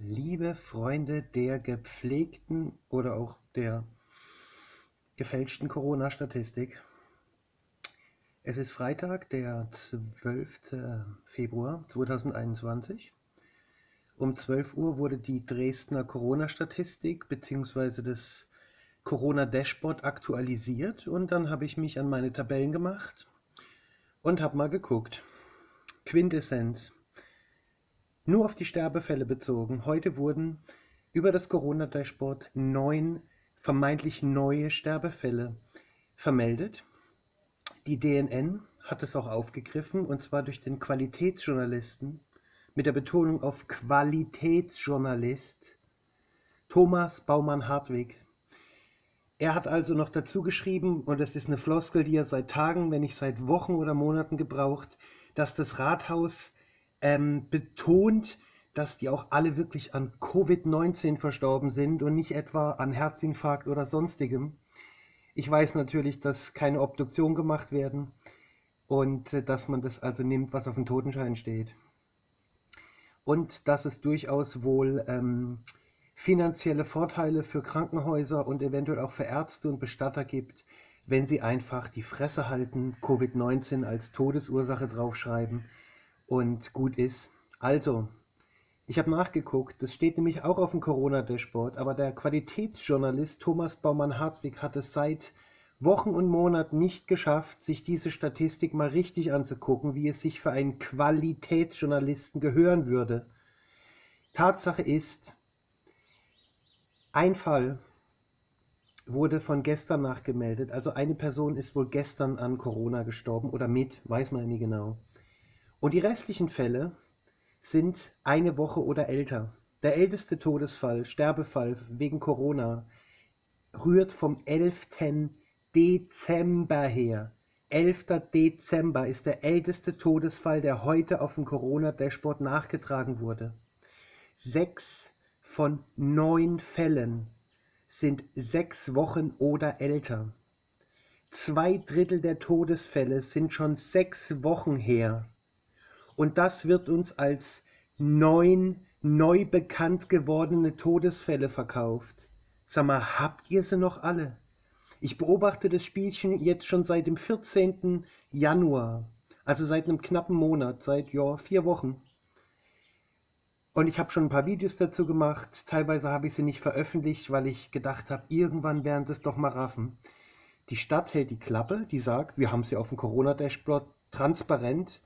Liebe Freunde der gepflegten oder auch der gefälschten Corona-Statistik. Es ist Freitag, der 12. Februar 2021. Um 12 Uhr wurde die Dresdner Corona-Statistik bzw. das Corona-Dashboard aktualisiert und dann habe ich mich an meine Tabellen gemacht und habe mal geguckt. Quintessenz. Nur auf die Sterbefälle bezogen. Heute wurden über das Corona-Dashboard 9 vermeintlich neue Sterbefälle vermeldet. Die DNN hat es auch aufgegriffen, und zwar durch den Qualitätsjournalisten, mit der Betonung auf Qualitätsjournalist, Thomas Baumann-Hartwig. Er hat also noch dazu geschrieben, und das ist eine Floskel, die er seit Tagen, wenn nicht seit Wochen oder Monaten gebraucht, dass das Rathaus betont, dass die auch alle wirklich an Covid-19 verstorben sind und nicht etwa an Herzinfarkt oder sonstigem. Ich weiß natürlich, dass keine Obduktion gemacht werden und dass man das also nimmt, was auf dem Totenschein steht. Und dass es durchaus wohl finanzielle Vorteile für Krankenhäuser und eventuell auch für Ärzte und Bestatter gibt, wenn sie einfach die Fresse halten, Covid-19 als Todesursache draufschreiben und gut ist. Also, ich habe nachgeguckt, das steht nämlich auch auf dem Corona-Dashboard, aber der Qualitätsjournalist Thomas Baumann-Hartwig hat es seit Wochen und Monaten nicht geschafft, sich diese Statistik mal richtig anzugucken, wie es sich für einen Qualitätsjournalisten gehören würde. Tatsache ist, ein Fall wurde von gestern nachgemeldet, also eine Person ist wohl gestern an Corona gestorben oder mit, weiß man ja nie genau. Und die restlichen Fälle sind eine Woche oder älter. Der älteste Todesfall, Sterbefall wegen Corona, rührt vom 11. Dezember her. 11. Dezember ist der älteste Todesfall, der heute auf dem Corona-Dashboard nachgetragen wurde. 6 von 9 Fällen sind 6 Wochen oder älter. 2/3 der Todesfälle sind schon 6 Wochen her. Und das wird uns als 9 neu bekannt gewordene Todesfälle verkauft. Sag mal, habt ihr sie noch alle? Ich beobachte das Spielchen jetzt schon seit dem 14. Januar, also seit einem knappen Monat, seit 4 Wochen. Und ich habe schon ein paar Videos dazu gemacht, teilweise habe ich sie nicht veröffentlicht, weil ich gedacht habe, irgendwann werden sie es doch mal raffen. Die Stadt hält die Klappe, die sagt, wir haben sie auf dem Corona-Dashboard transparent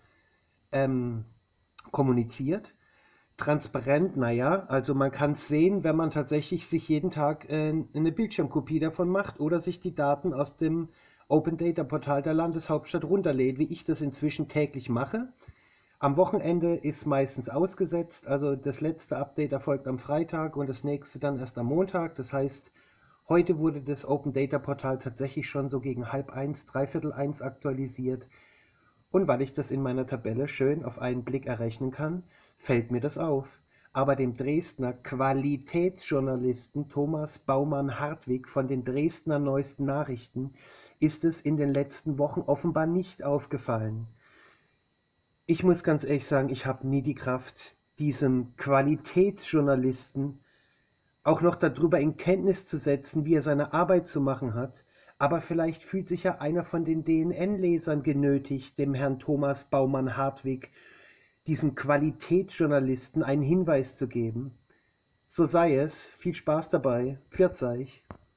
kommuniziert. Transparent, naja, also man kann es sehen, wenn man tatsächlich sich jeden Tag eine Bildschirmkopie davon macht oder sich die Daten aus dem Open Data Portal der Landeshauptstadt runterlädt, wie ich das inzwischen täglich mache. Am Wochenende ist meistens ausgesetzt, also das letzte Update erfolgt am Freitag und das nächste dann erst am Montag. Das heißt, heute wurde das Open Data Portal tatsächlich schon so gegen 12:30, 12:45 aktualisiert. Und weil ich das in meiner Tabelle schön auf einen Blick errechnen kann, fällt mir das auf. Aber dem Dresdner Qualitätsjournalisten Thomas Baumann-Hartwig von den Dresdner Neuesten Nachrichten ist es in den letzten Wochen offenbar nicht aufgefallen. Ich muss ganz ehrlich sagen, ich habe nie die Kraft, diesem Qualitätsjournalisten auch noch darüber in Kenntnis zu setzen, wie er seine Arbeit zu machen hat. Aber vielleicht fühlt sich ja einer von den DNN-Lesern genötigt, dem Herrn Thomas Baumann-Hartwig, diesem Qualitätsjournalisten, einen Hinweis zu geben. So sei es. Viel Spaß dabei. Pfiat euch.